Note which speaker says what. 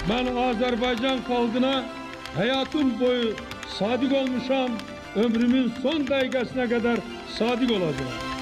Speaker 1: Ben Azerbaycan xalqına hayatım boyu sadık olmuşam, ömrümün son dəqiqəsinə kadar sadık olacağım.